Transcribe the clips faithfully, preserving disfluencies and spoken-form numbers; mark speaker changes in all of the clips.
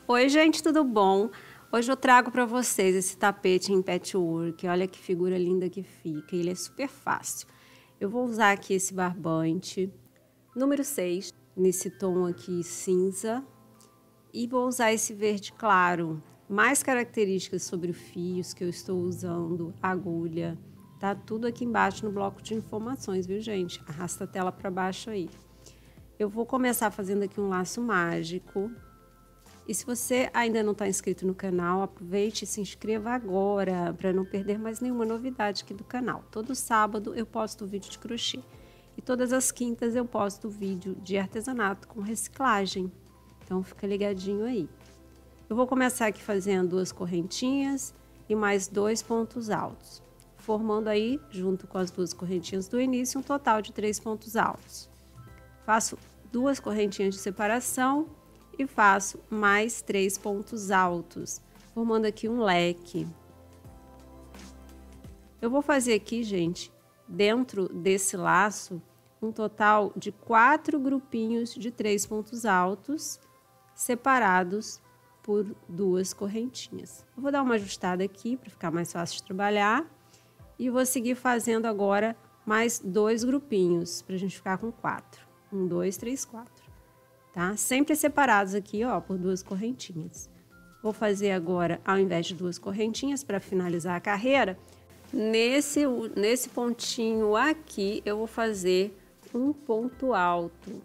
Speaker 1: Oi, gente, tudo bom? Hoje eu trago para vocês esse tapete em patchwork. Olha que figura linda que fica. Ele é super fácil. Eu vou usar aqui esse barbante número seis, nesse tom aqui cinza. E vou usar esse verde claro. Mais características sobre os fios que eu estou usando, agulha. Tá tudo aqui embaixo no bloco de informações, viu, gente? Arrasta a tela para baixo aí. Eu vou começar fazendo aqui um laço mágico. E se você ainda não está inscrito no canal, aproveite e se inscreva agora para não perder mais nenhuma novidade aqui do canal. Todo sábado eu posto vídeo de crochê e todas as quintas eu posto vídeo de artesanato com reciclagem. Então fica ligadinho aí. Eu vou começar aqui fazendo duas correntinhas e mais dois pontos altos, formando aí, junto com as duas correntinhas do início, um total de três pontos altos. Faço duas correntinhas de separação e faço mais três pontos altos, formando aqui um leque. Eu vou fazer aqui, gente, dentro desse laço, um total de quatro grupinhos de três pontos altos, separados por duas correntinhas. Eu vou dar uma ajustada aqui para ficar mais fácil de trabalhar e vou seguir fazendo agora mais dois grupinhos para a gente ficar com quatro. Um, dois, três, quatro. Tá? Sempre separados aqui, ó, por duas correntinhas. Vou fazer agora, ao invés de duas correntinhas, para finalizar a carreira, nesse, nesse pontinho aqui, eu vou fazer um ponto alto.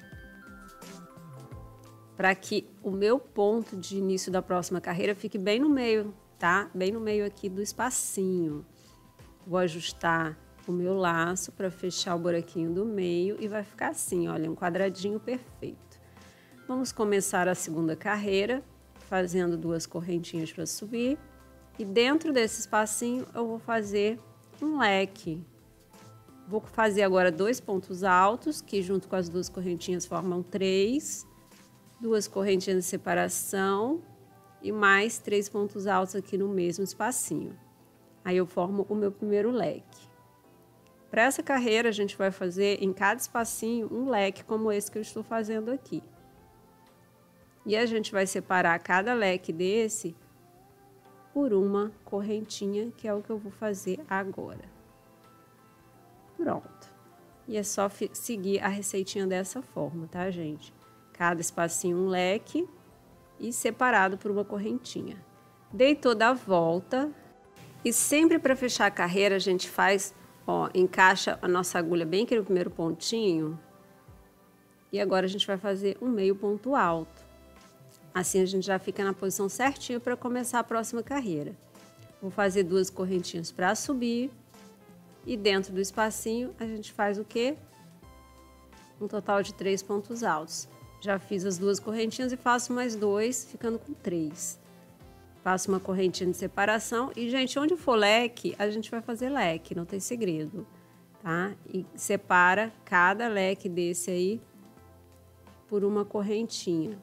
Speaker 1: Para que o meu ponto de início da próxima carreira fique bem no meio, tá? Bem no meio aqui do espacinho. Vou ajustar o meu laço para fechar o buraquinho do meio e vai ficar assim, olha, um quadradinho perfeito. Vamos começar a segunda carreira, fazendo duas correntinhas para subir. E dentro desse espacinho eu vou fazer um leque. Vou fazer agora dois pontos altos, que junto com as duas correntinhas formam três. Duas correntinhas de separação e mais três pontos altos aqui no mesmo espacinho. Aí eu formo o meu primeiro leque. Para essa carreira a gente vai fazer em cada espacinho um leque como esse que eu estou fazendo aqui. E a gente vai separar cada leque desse por uma correntinha, que é o que eu vou fazer agora. Pronto. E é só seguir a receitinha dessa forma, tá, gente? Cada espacinho um leque e separado por uma correntinha. Dei toda a volta e sempre para fechar a carreira a gente faz, ó, encaixa a nossa agulha bem aqui no primeiro pontinho. E agora a gente vai fazer um meio ponto alto. Assim a gente já fica na posição certinha para começar a próxima carreira. Vou fazer duas correntinhas para subir e dentro do espacinho a gente faz o quê? Um total de três pontos altos. Já fiz as duas correntinhas e faço mais dois, ficando com três. Faço uma correntinha de separação e, gente, onde for leque, a gente vai fazer leque, não tem segredo, tá? E separa cada leque desse aí por uma correntinha.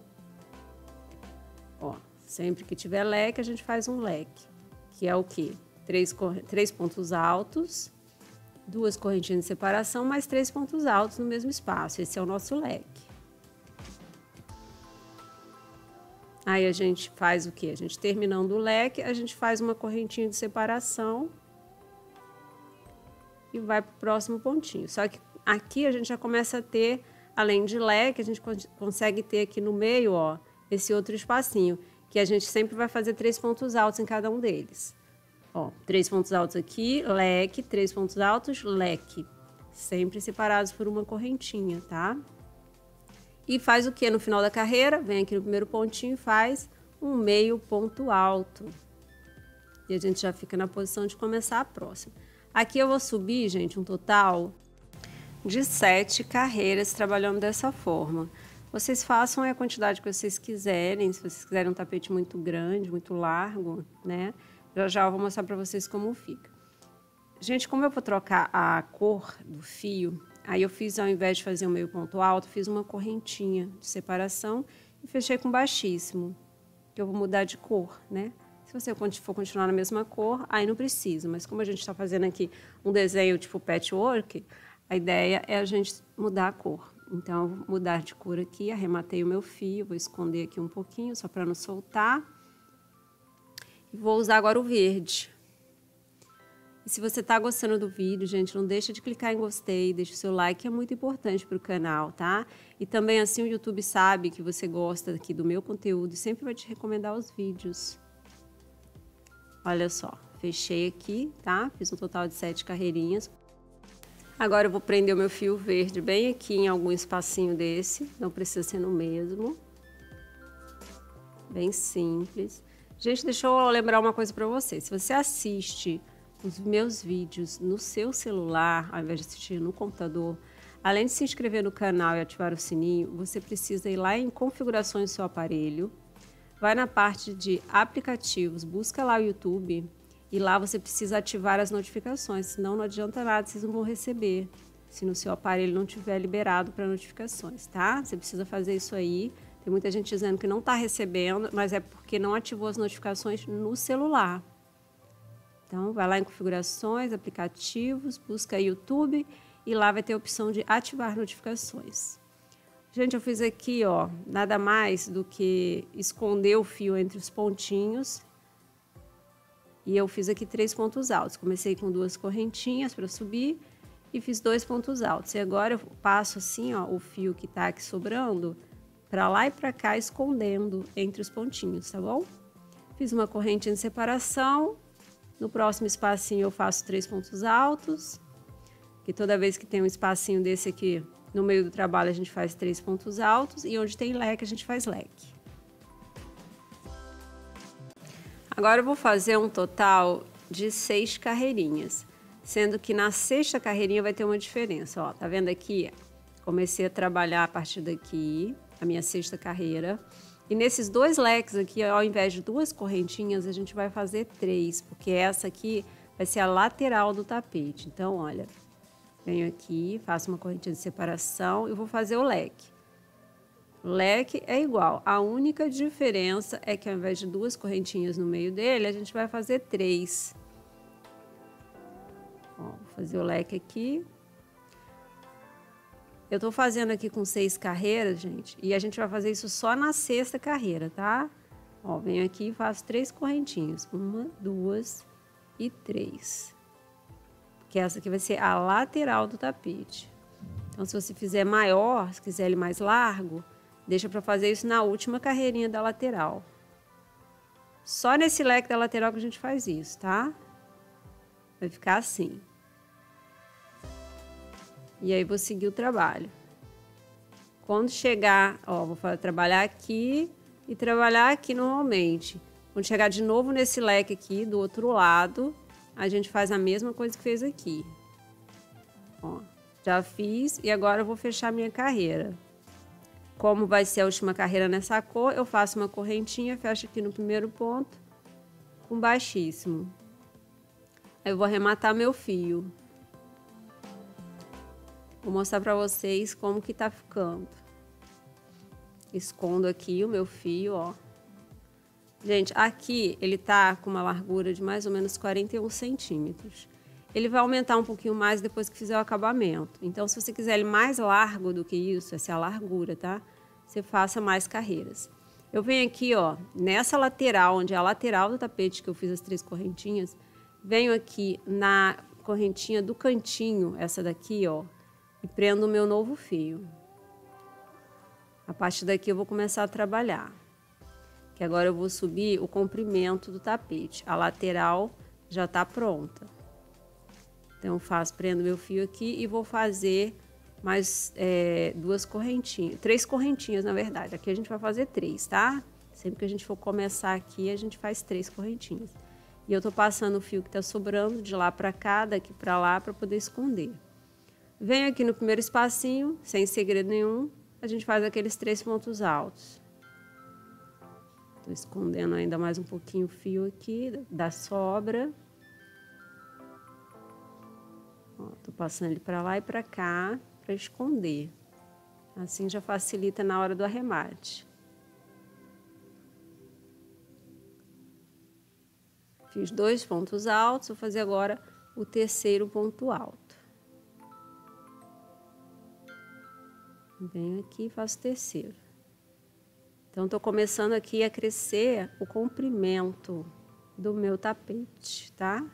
Speaker 1: Ó, sempre que tiver leque, a gente faz um leque, que é o quê? Três, três pontos altos, duas correntinhas de separação, mais três pontos altos no mesmo espaço. Esse é o nosso leque. Aí a gente faz o quê? A gente terminando o leque, a gente faz uma correntinha de separação e vai para o próximo pontinho. Só que aqui a gente já começa a ter, além de leque, a gente consegue ter aqui no meio, ó, esse outro espacinho, que a gente sempre vai fazer três pontos altos em cada um deles. Ó, três pontos altos aqui, leque, três pontos altos, leque. Sempre separados por uma correntinha, tá? E faz o que no final da carreira? Vem aqui no primeiro pontinho e faz um meio ponto alto. E a gente já fica na posição de começar a próxima. Aqui eu vou subir, gente, um total de sete carreiras trabalhando dessa forma. Vocês façam a quantidade que vocês quiserem, se vocês quiserem um tapete muito grande, muito largo, né? Já já eu vou mostrar para vocês como fica. Gente, como eu vou trocar a cor do fio, aí eu fiz, ao invés de fazer um meio ponto alto, fiz uma correntinha de separação e fechei com baixíssimo, que eu vou mudar de cor, né? Se você for continuar na mesma cor, aí não precisa, mas como a gente está fazendo aqui um desenho tipo patchwork, a ideia é a gente mudar a cor. Então, eu vou mudar de cor aqui, arrematei o meu fio, vou esconder aqui um pouquinho, só para não soltar. E vou usar agora o verde. E se você tá gostando do vídeo, gente, não deixa de clicar em gostei, deixa o seu like, é muito importante para o canal, tá? E também assim o YouTube sabe que você gosta aqui do meu conteúdo e sempre vai te recomendar os vídeos. Olha só, fechei aqui, tá? Fiz um total de sete carreirinhas. Agora eu vou prender o meu fio verde bem aqui em algum espacinho desse, não precisa ser no mesmo. Bem simples. Gente, deixa eu lembrar uma coisa para você. Se você assiste os meus vídeos no seu celular, ao invés de assistir no computador, além de se inscrever no canal e ativar o sininho, você precisa ir lá em configurações do seu aparelho, vai na parte de aplicativos, busca lá o YouTube e lá você precisa ativar as notificações, senão não adianta nada, vocês não vão receber, se no seu aparelho não tiver liberado para notificações, tá? Você precisa fazer isso aí. Tem muita gente dizendo que não está recebendo, mas é porque não ativou as notificações no celular. Então, vai lá em configurações, aplicativos, busca YouTube e lá vai ter a opção de ativar notificações. Gente, eu fiz aqui, ó, nada mais do que esconder o fio entre os pontinhos. E eu fiz aqui três pontos altos. Comecei com duas correntinhas para subir e fiz dois pontos altos. E agora eu passo assim, ó, o fio que tá aqui sobrando para lá e para cá, escondendo entre os pontinhos, tá bom? Fiz uma correntinha de separação. No próximo espacinho eu faço três pontos altos, que toda vez que tem um espacinho desse aqui no meio do trabalho a gente faz três pontos altos e onde tem leque a gente faz leque. Agora eu vou fazer um total de seis carreirinhas, sendo que na sexta carreirinha vai ter uma diferença, ó, tá vendo aqui? Comecei a trabalhar a partir daqui, a minha sexta carreira. E nesses dois leques aqui, ao invés de duas correntinhas, a gente vai fazer três, porque essa aqui vai ser a lateral do tapete. Então, olha, venho aqui, faço uma correntinha de separação e vou fazer o leque. O leque é igual, a única diferença é que ao invés de duas correntinhas no meio dele, a gente vai fazer três. Ó, vou fazer o leque aqui. Eu tô fazendo aqui com seis carreiras, gente, e a gente vai fazer isso só na sexta carreira, tá? Ó, venho aqui e faço três correntinhas. Uma, duas e três. Que essa aqui vai ser a lateral do tapete. Então, se você fizer maior, se quiser ele mais largo, deixa pra fazer isso na última carreirinha da lateral. Só nesse leque da lateral que a gente faz isso, tá? Vai ficar assim. E aí, vou seguir o trabalho. Quando chegar, ó, vou trabalhar aqui e trabalhar aqui normalmente. Quando chegar de novo nesse leque aqui, do outro lado, a gente faz a mesma coisa que fez aqui. Ó, já fiz e agora eu vou fechar minha carreira. Como vai ser a última carreira nessa cor, eu faço uma correntinha, fecho aqui no primeiro ponto, com baixíssimo. Aí eu vou arrematar meu fio. Vou mostrar pra vocês como que tá ficando. Escondo aqui o meu fio, ó. Gente, aqui ele tá com uma largura de mais ou menos quarenta e um centímetros. Ele vai aumentar um pouquinho mais depois que fizer o acabamento. Então, se você quiser ele mais largo do que isso, essa é a largura, tá? Você faça mais carreiras. Eu venho aqui, ó, nessa lateral, onde é a lateral do tapete que eu fiz as três correntinhas, venho aqui na correntinha do cantinho, essa daqui, ó, e prendo o meu novo fio. A partir daqui eu vou começar a trabalhar. Que agora eu vou subir o comprimento do tapete. A lateral já tá pronta. Então, eu faço, prendo meu fio aqui e vou fazer mais é, duas correntinhas. Três correntinhas, na verdade. Aqui a gente vai fazer três, tá? Sempre que a gente for começar aqui, a gente faz três correntinhas. E eu tô passando o fio que tá sobrando de lá pra cá, daqui pra lá, pra poder esconder. Venho aqui no primeiro espacinho, sem segredo nenhum, a gente faz aqueles três pontos altos. Tô escondendo ainda mais um pouquinho o fio aqui, da sobra. Ó, tô passando ele pra lá e pra cá, pra esconder. Assim já facilita na hora do arremate. Fiz dois pontos altos, vou fazer agora o terceiro ponto alto. Venho aqui e faço o terceiro. Então, tô começando aqui a crescer o comprimento do meu tapete, tá?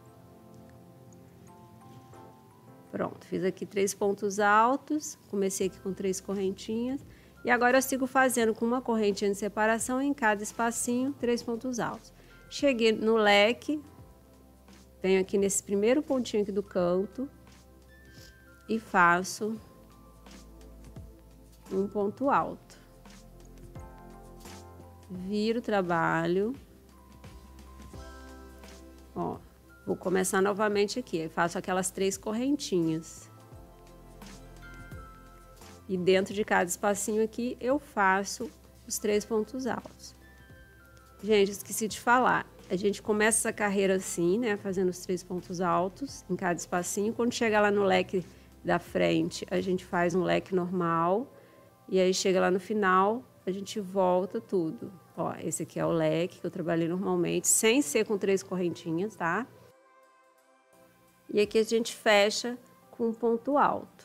Speaker 1: Pronto, fiz aqui três pontos altos, comecei aqui com três correntinhas. E agora eu sigo fazendo com uma correntinha de separação em cada espacinho, três pontos altos. Cheguei no leque, venho aqui nesse primeiro pontinho aqui do canto e faço um ponto alto. Viro o trabalho. Ó, vou começar novamente aqui, faço aquelas três correntinhas. E dentro de cada espacinho aqui, eu faço os três pontos altos. Gente, esqueci de falar. A gente começa essa carreira assim, né? Fazendo os três pontos altos em cada espacinho. Quando chegar lá no leque da frente, a gente faz um leque normal. E aí, chega lá no final, a gente volta tudo. Ó, esse aqui é o leque que eu trabalhei normalmente, sem ser com três correntinhas, tá? E aqui a gente fecha com um ponto alto.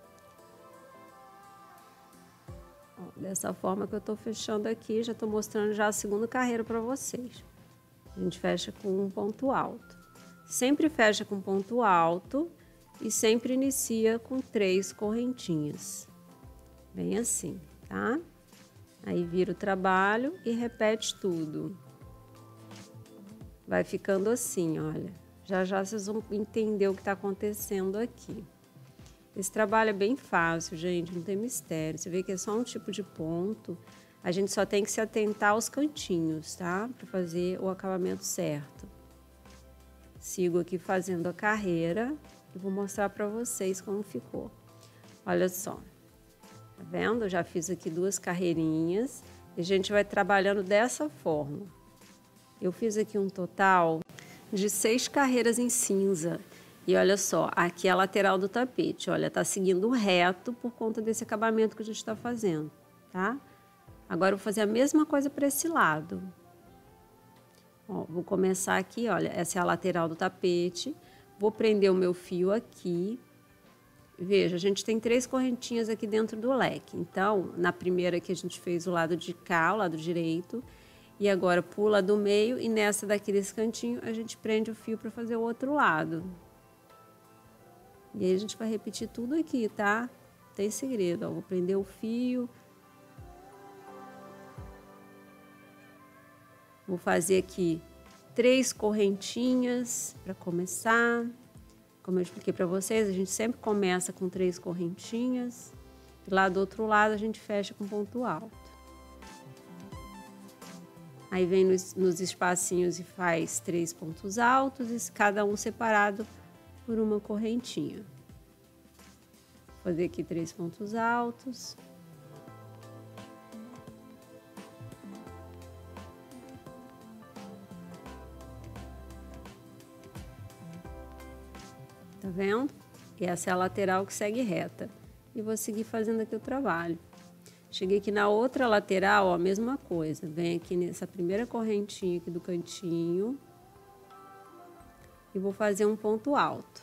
Speaker 1: Dessa forma que eu tô fechando aqui, já tô mostrando já a segunda carreira para vocês. A gente fecha com um ponto alto. Sempre fecha com ponto alto e sempre inicia com três correntinhas. Bem assim, tá? Aí vira o trabalho e repete tudo. Vai ficando assim, olha. Já já vocês vão entender o que tá acontecendo aqui. Esse trabalho é bem fácil, gente, não tem mistério. Você vê que é só um tipo de ponto. A gente só tem que se atentar aos cantinhos, tá? Para fazer o acabamento certo. Sigo aqui fazendo a carreira e vou mostrar para vocês como ficou. Olha só. Tá vendo? Eu já fiz aqui duas carreirinhas e a gente vai trabalhando dessa forma. Eu fiz aqui um total de seis carreiras em cinza. E olha só, aqui é a lateral do tapete, olha, tá seguindo reto por conta desse acabamento que a gente tá fazendo, tá? Agora eu vou fazer a mesma coisa para esse lado. Ó, vou começar aqui, olha, essa é a lateral do tapete, vou prender o meu fio aqui. Veja, a gente tem três correntinhas aqui dentro do leque, então, na primeira que a gente fez o lado de cá, o lado direito, e agora pula do meio e nessa daqui desse cantinho a gente prende o fio para fazer o outro lado. E aí a gente vai repetir tudo aqui, tá? Tem segredo, ó. Vou prender o fio. Vou fazer aqui três correntinhas para começar. Como eu expliquei para vocês, a gente sempre começa com três correntinhas. E lá do outro lado a gente fecha com ponto alto. Aí vem nos, nos espacinhos e faz três pontos altos, e cada um separado por uma correntinha. Vou fazer aqui três pontos altos. Tá vendo? E essa é a lateral que segue reta. E vou seguir fazendo aqui o trabalho. Cheguei aqui na outra lateral, ó, a mesma coisa. Vem aqui nessa primeira correntinha aqui do cantinho. E vou fazer um ponto alto.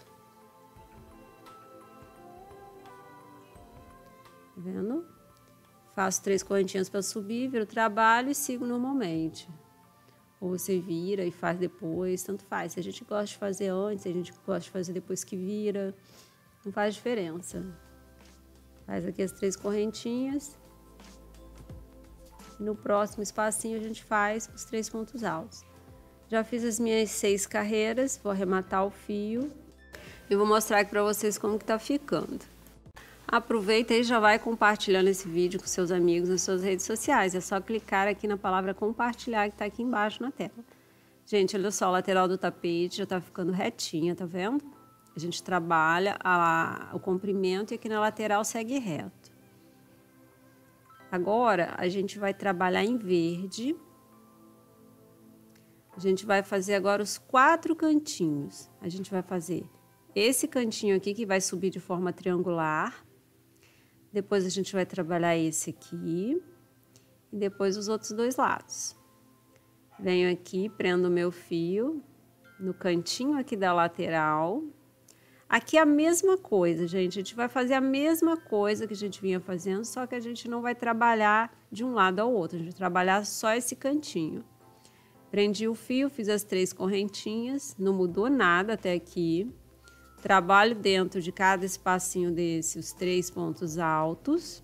Speaker 1: Tá vendo? Faço três correntinhas para subir, viro o trabalho e sigo normalmente. Ou você vira e faz depois, tanto faz. Se a gente gosta de fazer antes, se a gente gosta de fazer depois que vira, não faz diferença. Faz aqui as três correntinhas. E no próximo espacinho a gente faz os três pontos altos. Já fiz as minhas seis carreiras, vou arrematar o fio e vou mostrar aqui para vocês como que tá ficando. Aproveita e já vai compartilhando esse vídeo com seus amigos nas suas redes sociais. É só clicar aqui na palavra compartilhar que tá aqui embaixo na tela. Gente, olha só, a lateral do tapete já tá ficando retinha, tá vendo? A gente trabalha a, o comprimento e aqui na lateral segue reto. Agora, a gente vai trabalhar em verde. A gente vai fazer agora os quatro cantinhos. A gente vai fazer esse cantinho aqui que vai subir de forma triangular. Depois a gente vai trabalhar esse aqui. E depois os outros dois lados. Venho aqui, prendo o meu fio no cantinho aqui da lateral. Aqui é a mesma coisa, gente. A gente vai fazer a mesma coisa que a gente vinha fazendo, só que a gente não vai trabalhar de um lado ao outro. A gente vai trabalhar só esse cantinho. Prendi o fio, fiz as três correntinhas, não mudou nada até aqui. Trabalho dentro de cada espacinho desse os três pontos altos.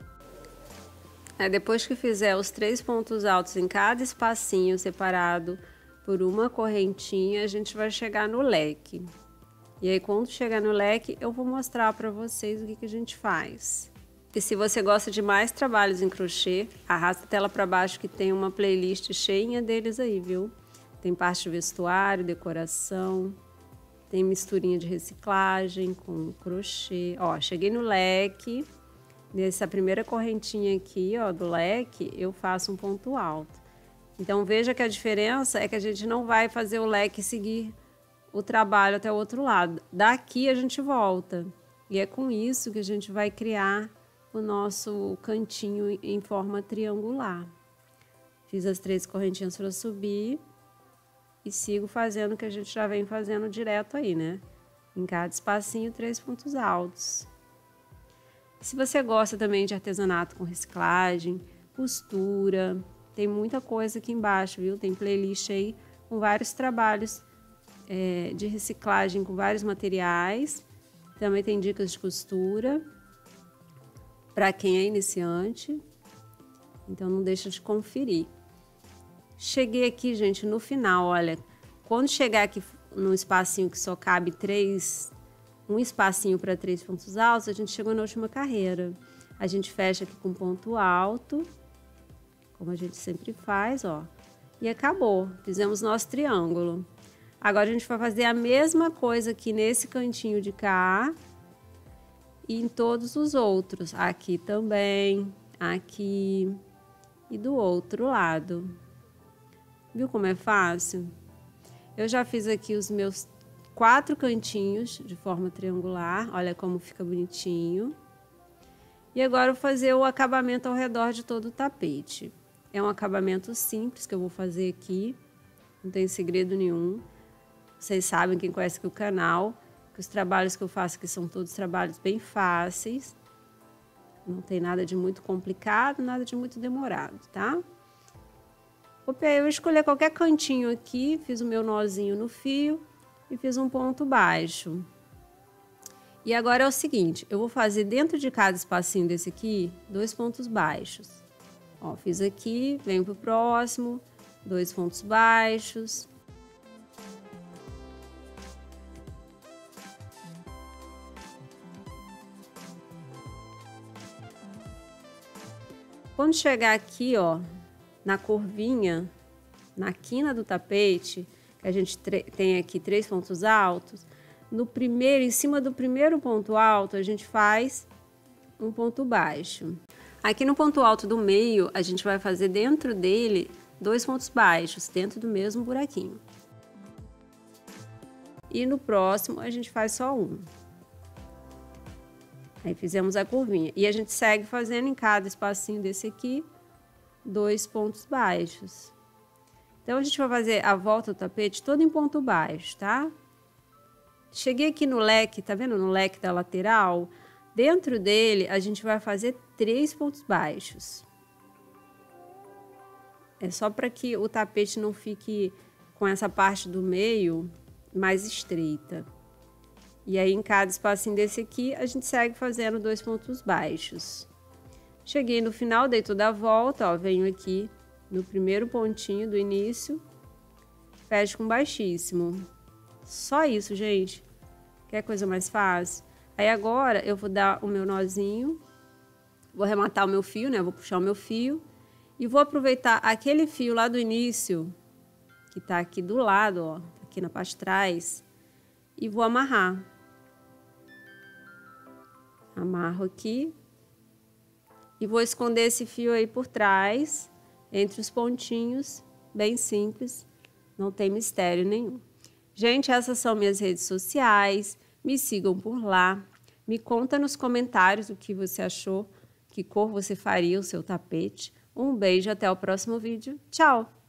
Speaker 1: Aí, depois que fizer os três pontos altos em cada espacinho separado por uma correntinha, a gente vai chegar no leque. E aí, quando chegar no leque, eu vou mostrar para vocês o que, que a gente faz. E se você gosta de mais trabalhos em crochê, arrasta a tela para baixo que tem uma playlist cheinha deles aí, viu? Tem parte de vestuário, decoração, tem misturinha de reciclagem com crochê. Ó, cheguei no leque, nessa primeira correntinha aqui, ó, do leque, eu faço um ponto alto. Então, veja que a diferença é que a gente não vai fazer o leque seguir o trabalho até o outro lado. Daqui a gente volta. E é com isso que a gente vai criar o nosso cantinho em forma triangular. Fiz as três correntinhas para subir e sigo fazendo o que a gente já vem fazendo direto aí, né? Em cada espacinho, três pontos altos. Se você gosta também de artesanato com reciclagem, costura, tem muita coisa aqui embaixo, viu? Tem playlist aí com vários trabalhos é, de reciclagem com vários materiais. Também tem dicas de costura para quem é iniciante, então não deixa de conferir. Cheguei aqui, gente, no final, olha, quando chegar aqui no espacinho que só cabe três, um espacinho para três pontos altos, a gente chegou na última carreira. A gente fecha aqui com ponto alto, como a gente sempre faz, ó, e acabou. Fizemos nosso triângulo. Agora a gente vai fazer a mesma coisa aqui nesse cantinho de cá, e em todos os outros, aqui também, aqui e do outro lado. Viu como é fácil? Eu já fiz aqui os meus quatro cantinhos de forma triangular, olha como fica bonitinho. E agora eu vou fazer o acabamento ao redor de todo o tapete. É um acabamento simples que eu vou fazer aqui, não tem segredo nenhum. Vocês sabem, quem conhece aqui o canal, que os trabalhos que eu faço aqui são todos trabalhos bem fáceis. Não tem nada de muito complicado, nada de muito demorado, tá? Eu escolhi qualquer cantinho aqui, fiz o meu nozinho no fio e fiz um ponto baixo. E agora é o seguinte, eu vou fazer dentro de cada espacinho desse aqui, dois pontos baixos. Ó, fiz aqui, venho pro próximo, dois pontos baixos. Quando chegar aqui, ó, na curvinha, na quina do tapete, que a gente tem aqui três pontos altos, no primeiro, em cima do primeiro ponto alto, a gente faz um ponto baixo. Aqui no ponto alto do meio, a gente vai fazer dentro dele dois pontos baixos, dentro do mesmo buraquinho. E no próximo, a gente faz só um. Aí fizemos a curvinha. E a gente segue fazendo em cada espacinho desse aqui, dois pontos baixos. Então, a gente vai fazer a volta do tapete todo em ponto baixo, tá? Cheguei aqui no leque, tá vendo no leque da lateral? Dentro dele, a gente vai fazer três pontos baixos. É só para que o tapete não fique com essa parte do meio mais estreita. E aí, em cada espacinho desse aqui, a gente segue fazendo dois pontos baixos. Cheguei no final, dei toda a volta, ó, venho aqui no primeiro pontinho do início, fecho com baixíssimo. Só isso, gente. Quer coisa mais fácil? Aí agora eu vou dar o meu nozinho, vou arrematar o meu fio, né? Vou puxar o meu fio e vou aproveitar aquele fio lá do início, que tá aqui do lado, ó, aqui na parte de trás, e vou amarrar. Amarro aqui e vou esconder esse fio aí por trás, entre os pontinhos, bem simples, não tem mistério nenhum. Gente, essas são minhas redes sociais, me sigam por lá, me conta nos comentários o que você achou, que cor você faria o seu tapete. Um beijo, até o próximo vídeo. Tchau!